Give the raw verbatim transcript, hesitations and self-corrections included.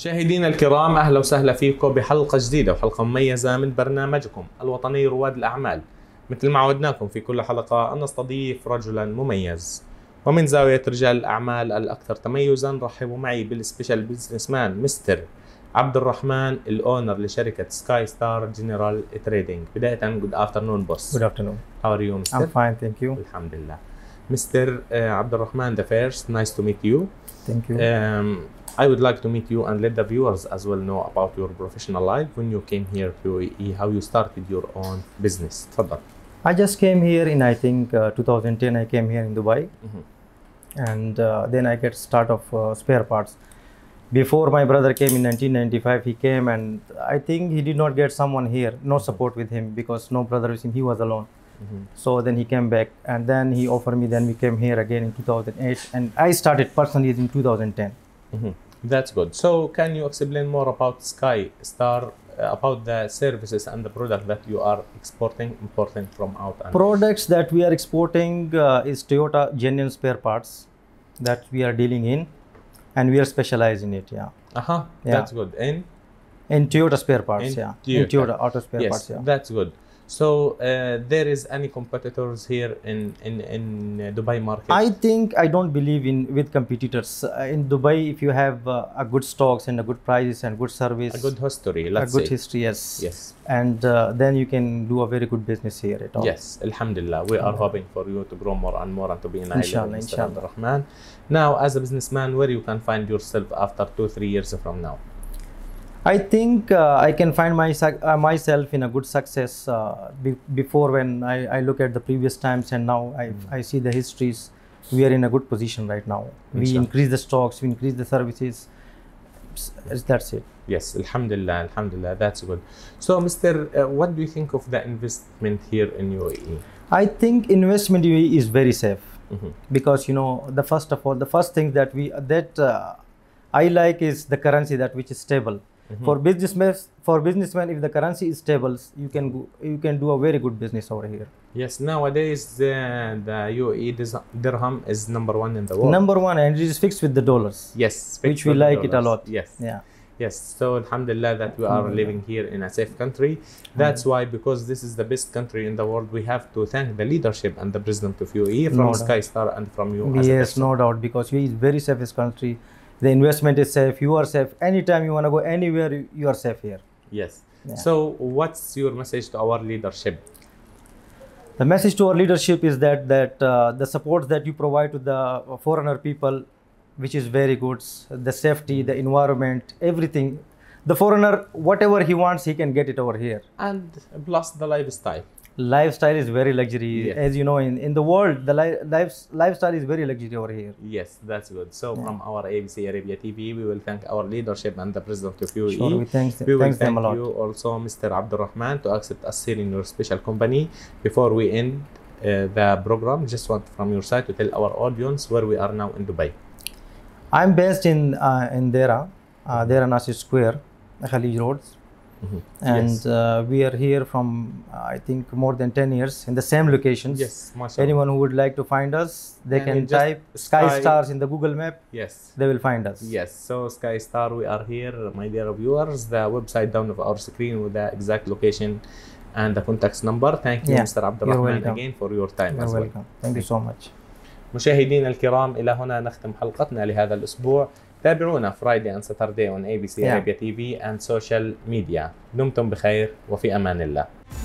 مشاهدينا الكرام، أهلا وسهلا فيكم بحلقة جديدة وحلقة مميزة من برنامجكم الوطني رواد الأعمال. مثل ما عودناكم في كل حلقة أن نستضيف رجلا مميز، ومن زاوية رجال الأعمال الأكثر تميزا رحبوا معي بالسبيشال بزنس مان مستر عبد الرحمن، الأونر لشركة سكاي ستار جنرال تريدينج. بداية good afternoon boss. Good afternoon. How are you, Mister? I'm fine, thank you. الحمد لله. Mister uh, Abdul Rahman the first, nice to meet you. Thank you. Um, I would like to meet you and let the viewers as well know about your professional life when you came here to U A E, how you started your own business. تفضل. I just came here in I think uh, two thousand ten. I came here in Dubai, mm-hmm. and uh, then I get start of uh, spare parts. Before my brother came in nineteen ninety-five, he came and I think he did not get someone here, no support with him because no brother with him. He was alone. Mm-hmm. So then he came back and then he offered me. Then we came here again in two thousand eight, and I started personally in two thousand ten. Mm-hmm. That's good. So can you explain more about Sky Star, uh, about the services and the product that you are exporting, importing from out? And products that we are exporting uh, is Toyota genuine spare parts that we are dealing in, and we are specialized in it. Yeah. Uh-huh. Yeah. That's good. In? In Toyota spare parts, in yeah. Toyota. In Toyota auto spare yes, parts, yeah. That's good. So uh, there is any competitors here in in in uh, Dubai market? I think I don't believe in with competitors uh, in Dubai. If you have uh, a good stocks and a good prices and good service, a good history, let's a good say. history, yes, yes, and uh, then you can do a very good business here at all. Yes, Alhamdulillah, we are hoping for you to grow more and more and to be in Inshallah, inshallah. Rahman. Now, as a businessman, where you can find yourself after two three years from now? I think uh, I can find my, uh, myself in a good success uh, be before when I, I look at the previous times and now I, mm. I see the histories. We are in a good position right now. We Inshallah. Increase the stocks, we increase the services. That's it. Yes, Alhamdulillah, Alhamdulillah, that's good. So, Mister, Uh, what do you think of the investment here in U A E? I think investment in U A E is very safe mm-hmm. because you know the first of all the first thing that we that uh, I like is the currency that which is stable. Mm-hmm. For businessmen, for businessmen, if the currency is stable, you can go, you can do a very good business over here. Yes, nowadays the, the U A E dirham is number one in the world. Number one, and it is fixed with the dollars. Yes, which we like dollars. it a lot. Yes, yeah, yes. So Alhamdulillah that we are living here in a safe country. That's mm-hmm. why, because this is the best country in the world, we have to thank the leadership and the president of U A E from no Sky Star and from you. Yes, no doubt, because U A E is very safest country. The investment is safe, you are safe. Anytime you want to go anywhere, you are safe here. Yes. Yeah. So what's your message to our leadership? The message to our leadership is that that uh, the support that you provide to the foreigner people, which is very good, the safety, the environment, everything. The foreigner, whatever he wants, he can get it over here. And plus the lifestyle. Lifestyle is very luxury. Yes. As you know, in, in the world, the li life, lifestyle is very luxury over here. Yes, that's good. So yeah. From our A B C Arabia T V, we will thank our leadership and the president of U A E. Sure, we thank, we will thanks thank them a lot. you also, Mister Abdul Rahman, to accept us here in your special company. Before we end uh, the program, just want from your side to tell our audience where we are now in Dubai. I'm based in uh, in Dera, uh, Dera Nasir Square, Khalij Road. Mm-hmm. And yes. uh, we are here from uh, I think more than ten years in the same locations. Yes, mashallah. Anyone who would like to find us, they and can type Sky, Sky Stars in the Google map. Yes, they will find us. Yes, so Sky Star, we are here, my dear viewers. The website down of our screen with the exact location and the contact number. Thank you, yeah. Mister Abdul Rahman, again for your time. You're as welcome. well. Thank you so much. مشاهدينا الكرام، إلى هنا نختم حلقتنا لهذا الأسبوع. تابعونا Friday and Saturday on A B C Arabia T V and social media. دمتم بخير وفي أمان الله.